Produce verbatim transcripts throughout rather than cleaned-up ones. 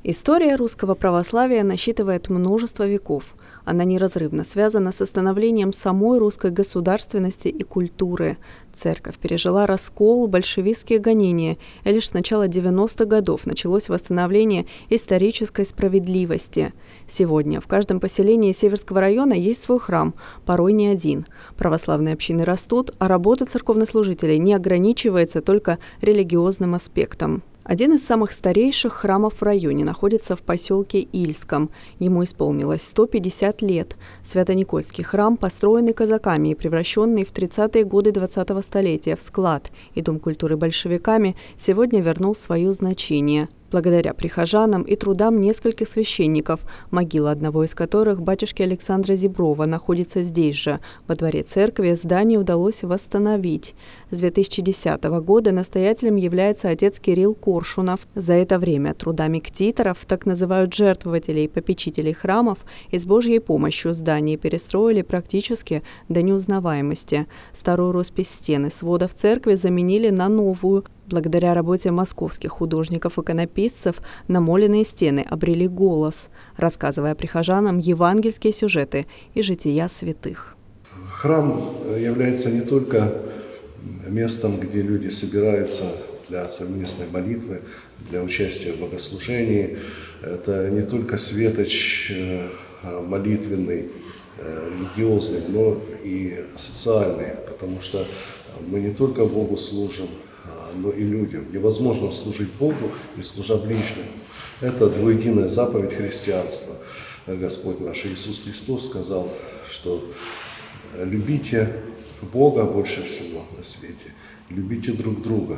История русского православия насчитывает множество веков. Она неразрывно связана со становлением самой русской государственности и культуры. Церковь пережила раскол, большевистские гонения, и лишь с начала девяностых годов началось восстановление исторической справедливости. Сегодня в каждом поселении Северского района есть свой храм, порой не один. Православные общины растут, а работа церковнослужителей не ограничивается только религиозным аспектом. Один из самых старейших храмов в районе находится в поселке Ильском. Ему исполнилось сто пятьдесят лет. Свято-Никольский храм, построенный казаками и превращенный в тридцатые годы двадцатого столетия в склад и Дом культуры большевиками, сегодня вернул свое значение. Благодаря прихожанам и трудам нескольких священников, могила одного из которых, батюшки Александра Зеброва, находится здесь же. Во дворе церкви здание удалось восстановить. С две тысячи десятого года настоятелем является отец Кирилл Коршунов. За это время трудами ктиторов, так называют жертвователей и попечителей храмов, и с Божьей помощью здание перестроили практически до неузнаваемости. Старую роспись стены сводов церкви заменили на новую. Благодаря работе московских художников-иконописцев намоленные стены обрели голос, рассказывая прихожанам евангельские сюжеты и жития святых. Храм является не только местом, где люди собираются для совместной молитвы, для участия в богослужении. Это не только светоч молитвенный, религиозный, но и социальный, потому что мы не только Богу служим, но и людям. Невозможно служить Богу и служа ближнему. Это двуединая заповедь христианства. Господь наш Иисус Христос сказал, что любите Бога больше всего на свете, любите друг друга.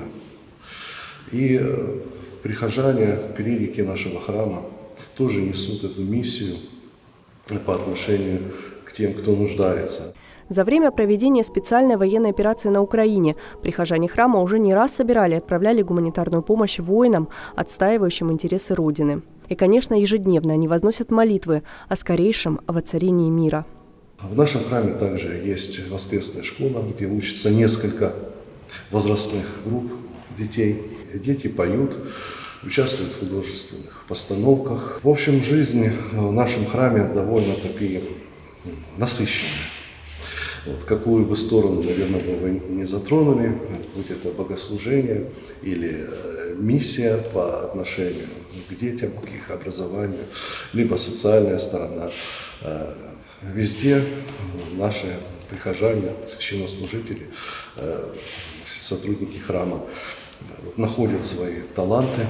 И прихожане, клирики нашего храма тоже несут эту миссию по отношению к тем, кто нуждается. За время проведения специальной военной операции на Украине прихожане храма уже не раз собирали и отправляли гуманитарную помощь воинам, отстаивающим интересы Родины. И, конечно, ежедневно они возносят молитвы о скорейшем воцарении мира. В нашем храме также есть воскресная школа, где учатся несколько возрастных групп детей. Дети поют, участвуют в художественных постановках. В общем, жизнь в нашем храме довольно-таки насыщенная. Вот, какую бы сторону, наверное, вы не затронули, будь это богослужение или э, миссия по отношению к детям, к их образованию, либо социальная сторона, э, везде наши прихожане, священнослужители, э, сотрудники храма э, находят свои таланты.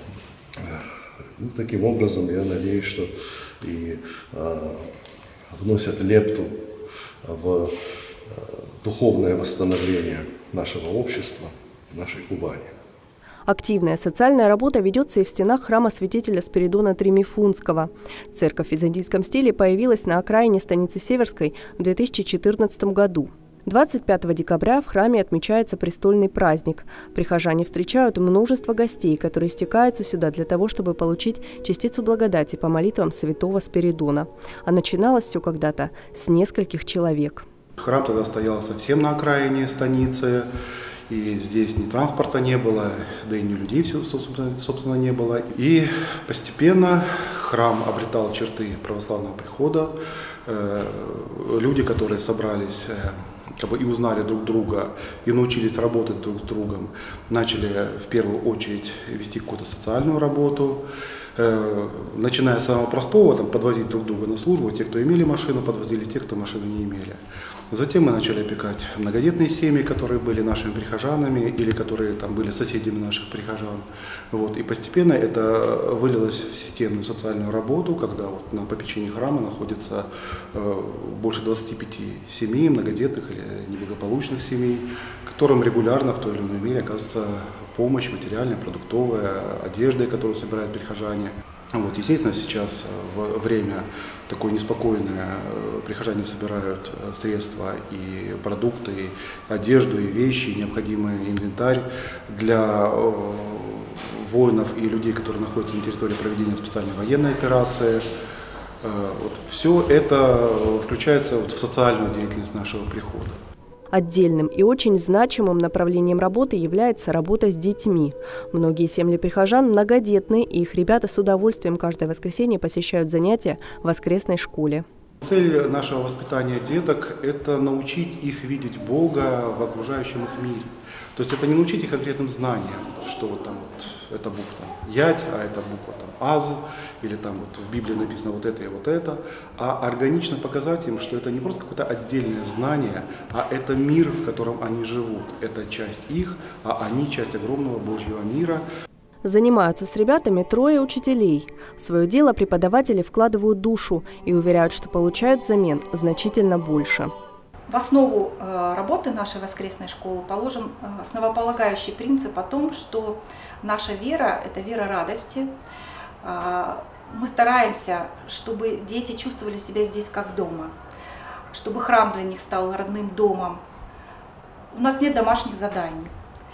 Ну, таким образом, я надеюсь, что и э, вносят лепту в духовное восстановление нашего общества, нашей Кубани. Активная социальная работа ведется и в стенах храма святителя Спиридона Тремифунского. Церковь в византийском стиле появилась на окраине станицы Северской в две тысячи четырнадцатом году. двадцать пятого декабря в храме отмечается престольный праздник. Прихожане встречают множество гостей, которые стекаются сюда для того, чтобы получить частицу благодати по молитвам святого Спиридона. А начиналось все когда-то с нескольких человек. Храм тогда стоял совсем на окраине станицы, и здесь ни транспорта не было, да и ни людей, собственно, не было. И постепенно храм обретал черты православного прихода. Люди, которые собрались как бы и узнали друг друга, и научились работать друг с другом, начали в первую очередь вести какую-то социальную работу, э, начиная с самого простого, там, подвозить друг друга на службу, те, кто имели машину, подвозили тех, кто машину не имели. Затем мы начали опекать многодетные семьи, которые были нашими прихожанами или которые там были соседями наших прихожан. Вот. И постепенно это вылилось в системную социальную работу, когда вот на попечении храма находится э, больше двадцати пяти семей, многодетных или неблагополучных семей, которым регулярно в той или иной мере оказывается помощь материальная, продуктовая, одежда, которую собирают прихожане. Вот, естественно, сейчас в время такое неспокойное прихожане собирают средства и продукты, и одежду, и вещи, и необходимый инвентарь для воинов и людей, которые находятся на территории проведения специальной военной операции. Вот, все это включается вот в социальную деятельность нашего прихода. Отдельным и очень значимым направлением работы является работа с детьми. Многие семьи прихожан многодетные, и их ребята с удовольствием каждое воскресенье посещают занятия в воскресной школе. Цель нашего воспитания деток – это научить их видеть Бога в окружающем их мире. То есть это не научить их конкретным знаниям, что вот там вот эта буква Ять, а эта буква там Аз, или там вот в Библии написано вот это и вот это, а органично показать им, что это не просто какое-то отдельное знание, а это мир, в котором они живут. Это часть их, а они часть огромного Божьего мира. Занимаются с ребятами трое учителей. В свое дело преподаватели вкладывают душу и уверяют, что получают взамен значительно больше. В основу работы нашей воскресной школы положен основополагающий принцип о том, что наша вера – это вера радости. Мы стараемся, чтобы дети чувствовали себя здесь как дома, чтобы храм для них стал родным домом. У нас нет домашних заданий.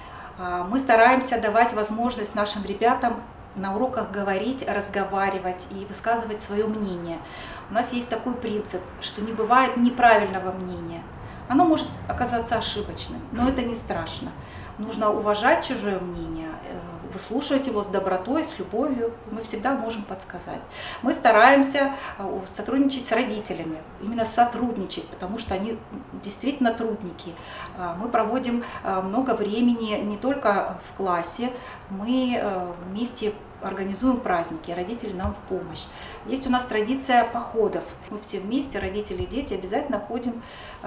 Мы стараемся давать возможность нашим ребятам на уроках говорить, разговаривать и высказывать свое мнение. У нас есть такой принцип, что не бывает неправильного мнения. Оно может оказаться ошибочным, но это не страшно. Нужно уважать чужое мнение, выслушивать его с добротой, с любовью. Мы всегда можем подсказать. Мы стараемся сотрудничать с родителями, именно сотрудничать, потому что они действительно трудники. Мы проводим много времени не только в классе, мы вместе организуем праздники, родители нам в помощь. Есть у нас традиция походов. Мы все вместе, родители и дети, обязательно ходим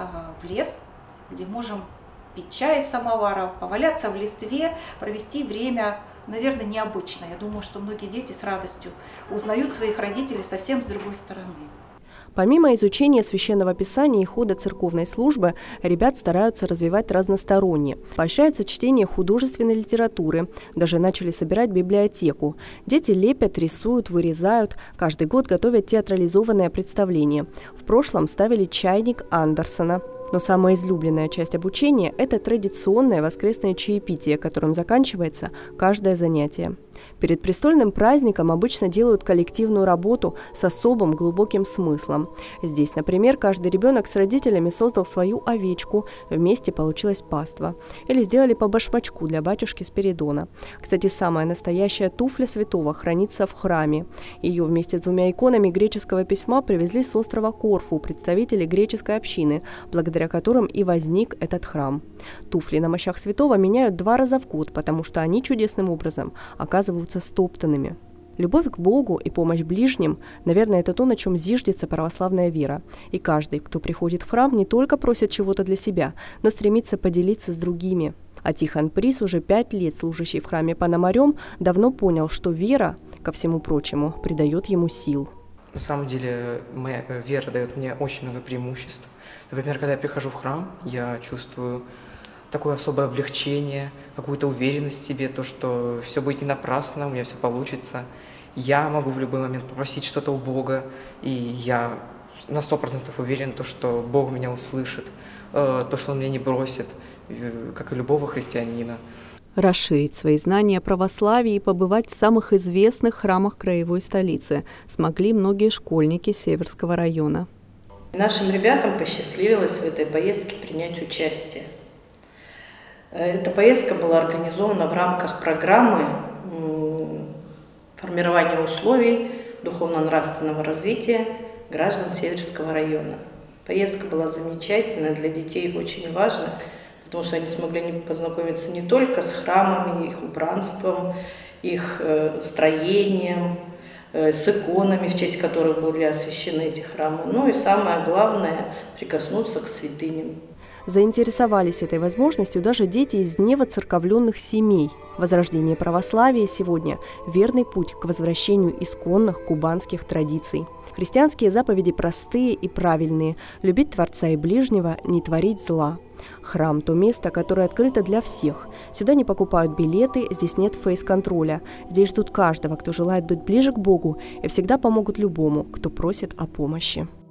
в лес, где можем пить чай из самовара, поваляться в листве, провести время, наверное, необычно. Я думаю, что многие дети с радостью узнают своих родителей совсем с другой стороны. Помимо изучения Священного Писания и хода церковной службы, ребят стараются развивать разносторонне. Поощряется чтение художественной литературы, даже начали собирать библиотеку. Дети лепят, рисуют, вырезают, каждый год готовят театрализованное представление. В прошлом ставили чайник Андерсона. Но самая излюбленная часть обучения – это традиционное воскресное чаепитие, которым заканчивается каждое занятие. Перед престольным праздником обычно делают коллективную работу с особым глубоким смыслом. Здесь, например, каждый ребенок с родителями создал свою овечку, вместе получилась паства. Или сделали по башмачку для батюшки Спиридона. Кстати, самая настоящая туфля святого хранится в храме. Ее вместе с двумя иконами греческого письма привезли с острова Корфу представители греческой общины, благодаря которым и возник этот храм. Туфли на мощах святого меняют два раза в год, потому что они чудесным образом оказываются стоптанными. Любовь к Богу и помощь ближним, наверное, это то, на чем зиждется православная вера. И каждый, кто приходит в храм, не только просит чего-то для себя, но стремится поделиться с другими. А Тихон Прис, уже пять лет служащий в храме Пономарем, давно понял, что вера, ко всему прочему, придает ему сил. На самом деле, моя вера дает мне очень много преимуществ. Например, когда я прихожу в храм, я чувствую такое особое облегчение, какую-то уверенность в себе, то, что все будет не напрасно, у меня все получится. Я могу в любой момент попросить что-то у Бога, и я на сто процентов уверен, то, что Бог меня услышит, то, что Он меня не бросит, как и любого христианина. Расширить свои знания о православии и побывать в самых известных храмах краевой столицы смогли многие школьники Северского района. Нашим ребятам посчастливилось в этой поездке принять участие. Эта поездка была организована в рамках программы формирования условий духовно-нравственного развития граждан Северского района. Поездка была замечательная, для детей очень важна, потому что они смогли познакомиться не только с храмами, их убранством, их строением, с иконами, в честь которых были освящены эти храмы, но и самое главное – прикоснуться к святыням. Заинтересовались этой возможностью даже дети из невоцерковленных семей. Возрождение православия сегодня – верный путь к возвращению исконных кубанских традиций. Христианские заповеди простые и правильные – любить Творца и ближнего, не творить зла. Храм – то место, которое открыто для всех. Сюда не покупают билеты, здесь нет фейс-контроля. Здесь ждут каждого, кто желает быть ближе к Богу, и всегда помогут любому, кто просит о помощи.